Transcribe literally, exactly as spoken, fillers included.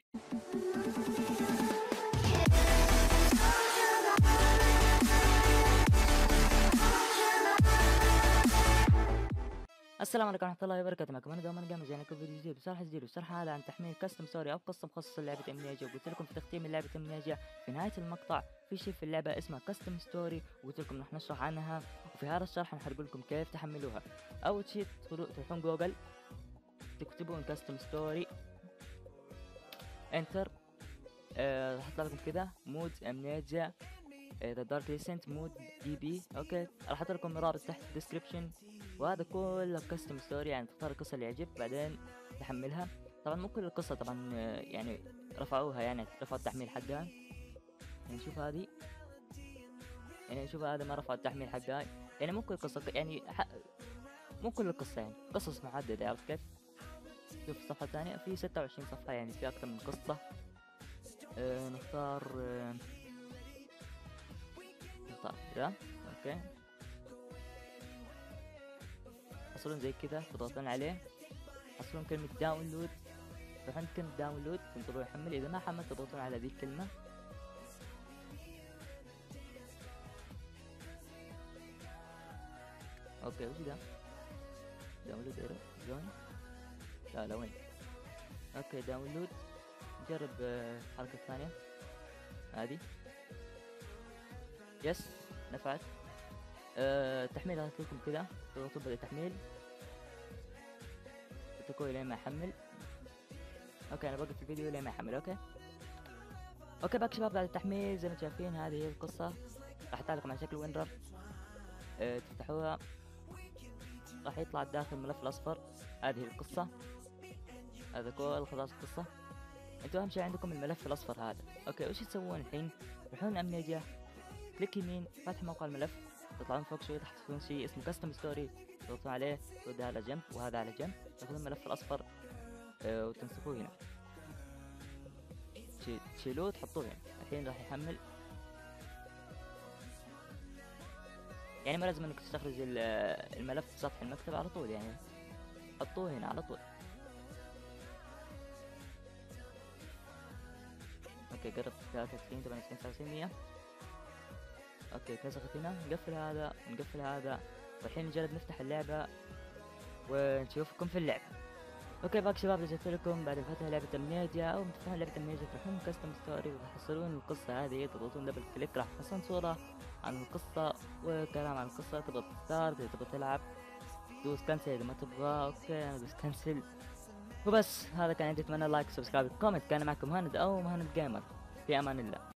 السلام عليكم ورحمة الله وبركاته. معكم أنا دوما جامز، يعني فيديو جديد وشرح جديد. والشرح هذا عن تحميل كاستم ستوري أو قصة مخصصة للعبة أمنياجا. وقلت لكم في تختيم لعبة أمنياجا في نهاية المقطع في شيء في اللعبة اسمه كاستم ستوري، وقلت لكم رح نشرح عنها. وفي هذا الشرح رح أقول لكم كيف تحملوها. أول شيء تروحون جوجل، تكتبون كاستم ستوري، انتر، آه راح يطلع لكم كذا مود أمنياجا ذا دارك ريسنت مود دي بي. اوكي، راح احط لكم رابط تحت في الديسكربشن. وهذا كله كاستم ستوري، يعني تختار القصه اللي يعجبك بعدين تحملها. طبعا مو كل القصه طبعا، يعني رفعوها، يعني رفعوا التحميل حقها. يعني شوف هذه، يعني شوف هذا ما رفعوا التحميل حقها. يعني مو كل قصه، يعني مو كل القصه، يعني قصص محدده. عرفت كيف؟ شوف الصفحه الثانيه في ستة وعشرين صفحه، يعني في اكثر من قصه. آه نختار آه نختار كذا. اوكي، حصلون زي كذا، تضغطون عليه حصلون كلمة داونلود. تروحون كلمة داونلود تنتظرون يحمل. إذا ما حمل تضغطون على ذي الكلمة. أوكي، وش ده؟ داونلود إيرو زون؟ لا لا، وين؟ أوكي داونلود. نجرب الحركة الثانية هذه. يس، نفعت. أه تحميل هذا لكم كذا، تضغطون بدأ تحميل تكون لين ما يحمل. اوكي انا بوقف الفيديو لين ما يحمل. اوكي اوكي باقي شباب، بعد التحميل زي ما انتم شايفين هذه هي القصة. راح يطلع لكم على شكل وينرر. أه تفتحوها راح يطلع داخل الملف الاصفر. هذه القصة، هذا كل خلاص القصة. انتوا اهم شيء عندكم الملف الاصفر هذا. اوكي وش تسوون الحين؟ تروحون امنيجيا، كليك يمين، فتح موقع الملف، تطلعون فوق شوي تحصلون شيء اسمه كاستم ستوري، تضغطون عليه، وده على جنب وهذا على جنب، تاخذون الملف الاصفر أه وتنسخوه هنا، تشيلوه تحطوه هنا. الحين راح يحمل. يعني ما لازم انك تستخرج الملف في سطح المكتب على طول، يعني حطوه هنا على طول. اوكي قرب ثلاثة وتسعين ثمانية وتسعين تسعة وتسعين مية. اوكي كسخت هنا، نقفل هذا ونقفل هذا. والحين نجرب نفتح اللعبة ونشوفكم في اللعبة. اوكي باقي شباب، رجعت لكم بعد فتح لعبة أمنيجيا. او تفتحون لعبة أمنيجيا تروحون كاستم ستوري وتحصلون القصة هذه، تضغطون دبل كليك راح تحصلون صورة عن القصة وكلام عن القصة. تبغى تختار اذا تبغى تلعب، دوس كنسل اذا ما تبغى. اوكي انا دوس كنسل وبس. هذا كان عندي، اتمنى لايك وسبسكرايب وكومنت. كان معكم مهند او مهند جيمر، في امان الله.